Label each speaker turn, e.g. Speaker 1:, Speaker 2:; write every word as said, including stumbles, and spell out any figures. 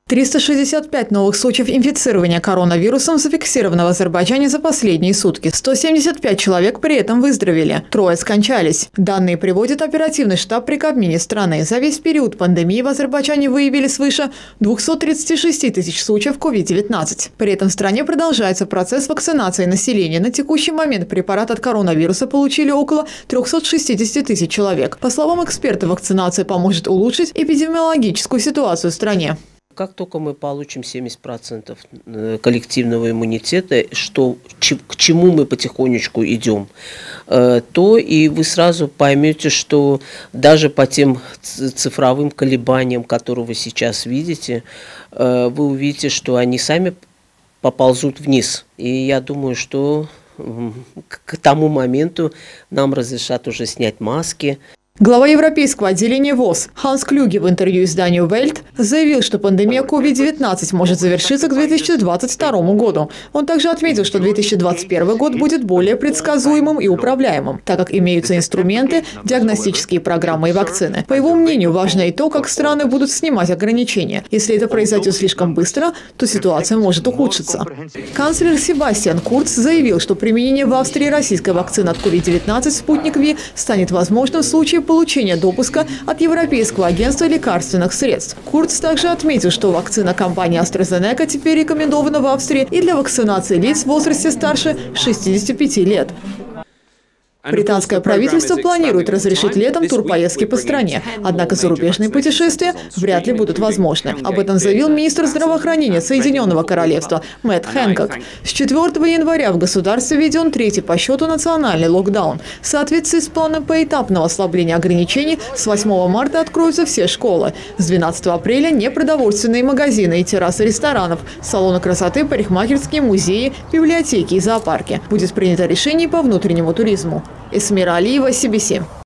Speaker 1: триста шестьдесят пять новых случаев инфицирования коронавирусом зафиксировано в Азербайджане за последние сутки. сто семьдесят пять человек при этом выздоровели. Трое скончались. Данные приводит оперативный штаб при Кабмине страны. За весь период пандемии в Азербайджане выявили свыше двухсот тридцати шести тысяч случаев ковид девятнадцать. При этом в стране продолжается процесс вакцинации населения. На текущий момент препарат от коронавируса получили около трёхсот шестидесяти тысяч человек. По словам эксперта, вакцинация поможет улучшить эпидемиологическую ситуацию в стране.
Speaker 2: Как только мы получим семьдесят процентов коллективного иммунитета, что, к чему мы потихонечку идем, то и вы сразу поймете, что даже по тем цифровым колебаниям, которые вы сейчас видите, вы увидите, что они сами поползут вниз. И я думаю, что к тому моменту нам разрешат уже снять маски.
Speaker 1: Глава европейского отделения ВОЗ Ханс Клюге в интервью изданию Welt заявил, что пандемия ковид девятнадцать может завершиться к две тысячи двадцать второму году. Он также отметил, что две тысячи двадцать первый год будет более предсказуемым и управляемым, так как имеются инструменты, диагностические программы и вакцины. По его мнению, важно и то, как страны будут снимать ограничения. Если это произойдет слишком быстро, то ситуация может ухудшиться. Канцлер Себастьян Курц заявил, что применение в Австрии российской вакцины от ковид девятнадцать «Спутник Ви» станет возможным в случае получения допуска от Европейского агентства лекарственных средств. Курц также отметил, что вакцина компании AstraZeneca теперь рекомендована в Австрии и для вакцинации лиц в возрасте старше шестидесяти пяти лет. Британское правительство планирует разрешить летом турпоездки по стране, однако зарубежные путешествия вряд ли будут возможны. Об этом заявил министр здравоохранения Соединенного Королевства Мэтт Хэнкок. С четвёртого января в государстве введен третий по счету национальный локдаун. В соответствии с планом поэтапного ослабления ограничений с восьмого марта откроются все школы. С двенадцатого апреля непродовольственные магазины и террасы ресторанов, салоны красоты, парикмахерские, музеи, библиотеки и зоопарки. Будет принято решение по внутреннему туризму. Эсмира Алиева, Си Би Си.